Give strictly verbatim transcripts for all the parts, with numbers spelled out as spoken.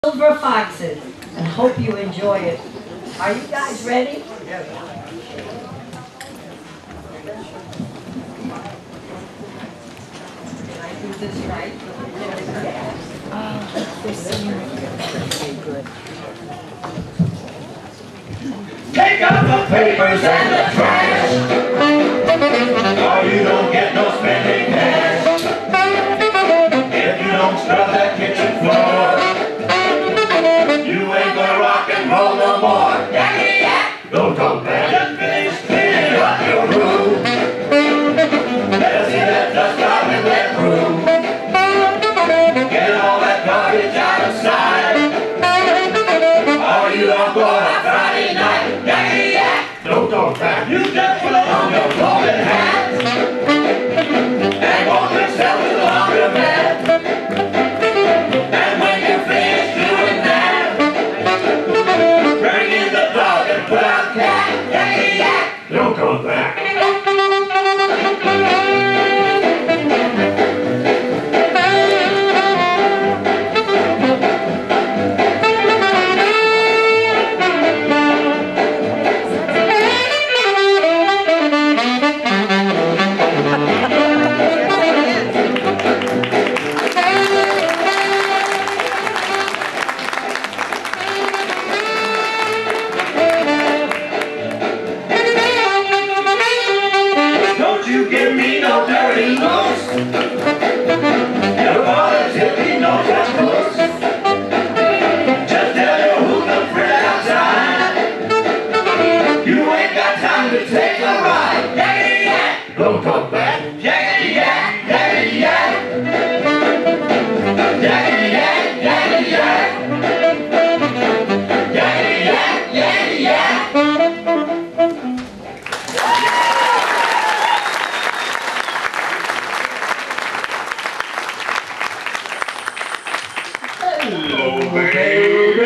Silver Foxes, and hope you enjoy it. Are you guys ready? Yes. Can I do this right? Oh, this is really good. Take out the papers and the trash, or you don't get no spending cash. If you don't scrub that kitchen floor, you ain't gonna rock and roll no more. Yakety yak! Don't come back. Just finish cleaning up your room. Let us see that dust job in that room. Get all that garbage out of sight, or you don't go on Friday night. Yakety yak! Don't come back. You just put on your clothing hat and walk yourself to the laundromat. Don't come back. You give me no dirty looks. Your father's hippie knows that close. Just tell your hoodlum friend outside you ain't got time to take a ride. Yakety yak! Don't come back. Yakety yak! Yakety yak! Yakety yak! Yakety yak! Yakety yak! Yakety yak! Hello, baby.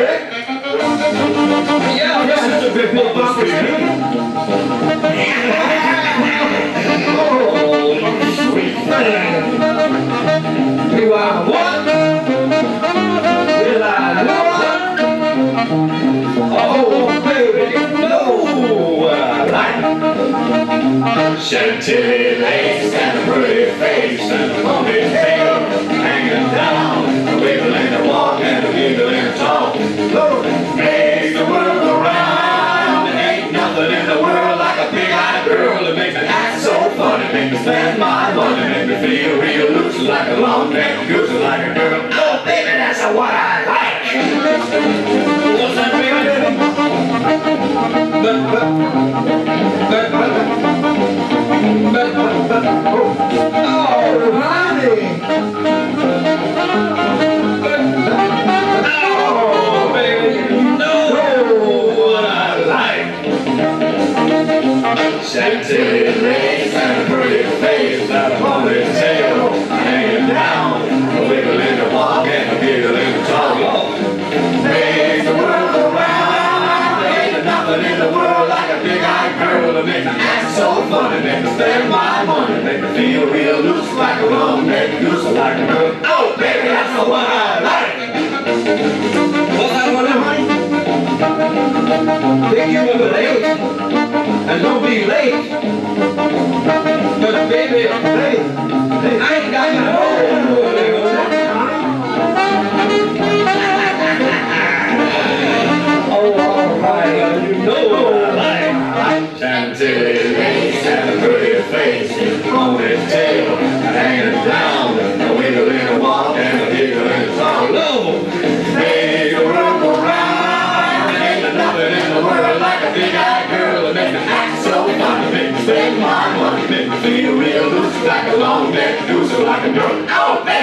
Yeah, this is the Big Big Box speaking. Oh, sweet thing. Do I want? Will I want? Oh, baby, you know what I like. Chantilly lace and a pretty face and a ponytail hanging down, wiggling and walk and a giggle and talk. Make the world go round. There ain't nothing in the world like a big-eyed girl that makes me act so funny, make me spend my money, make me feel real loose like a long-neck goose, like a girl. Oh, baby, that's what I like. What's that, baby? But, but, but, but, but, but, oh, honey. Oh, baby, you know what I like. Chantilly lace and a pretty face and a ponytail hanging down, a wiggle in the walk and a giggle in the talk. Make the world go round. There ain't nothing in the world like a big-eyed girl that makes me act so funny, make me spend my money, make me feel real loose like a long-necked goose, like a girl. Oh, baby, that's what I like. What's that one, honey? Pick you up at eight, and don't be late. But baby, hey, hey, I ain't got no oh, all right, you know what I like. Chantilly lace and a pretty face, ponytail hanging down, a wiggle in a walk and a giggle in a talk. No, make the world go round. There ain't nothing in the world like a big-eyed girl that makes me act so funny, make me spend my money, make me feel real loose like a long-necked goose, like a girl. Oh,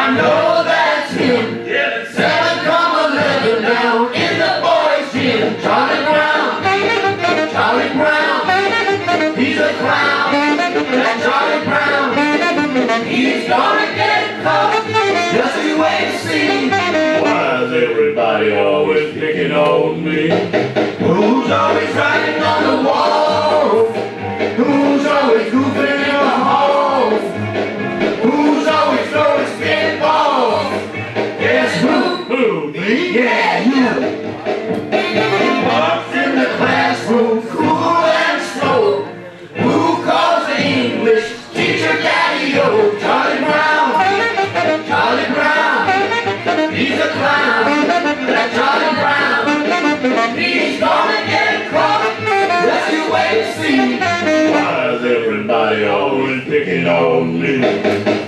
I know that's him. Seven come eleven down in the boys' gym. Charlie Brown, Charlie Brown, he's a clown. That Charlie Brown, he's gonna get caught. Just you wait and see. Why is everybody always picking on me? Who's always writing on the wall? Who's always goofing in the halls? Who's always throwing spitballs? Guess who? Who? Me? Yeah, you. Walks in the classroom, cool and slow. Who calls the English teacher Daddy-O? Charlie Brown, Charlie Brown, he's a clown. That Charlie Brown, he's gonna get caught. Let's you wait and see. Why is everybody always picking on me?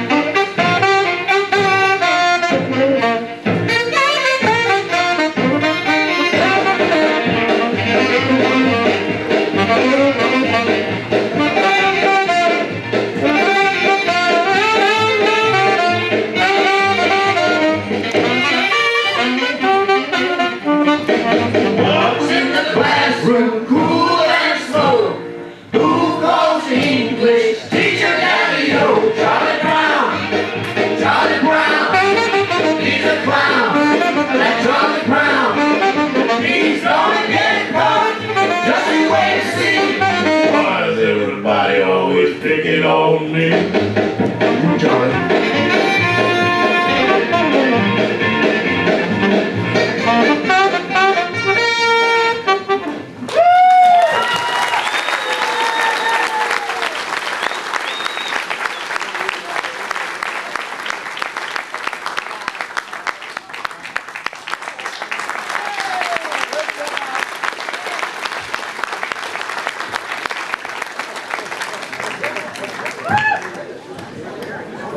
Room cool and slow. Who calls English teacher Daddy-O? Charlie Brown, Charlie Brown, he's a clown. That Charlie Brown, he's gonna get caught. Just you wait and see. Why is everybody always picking on me?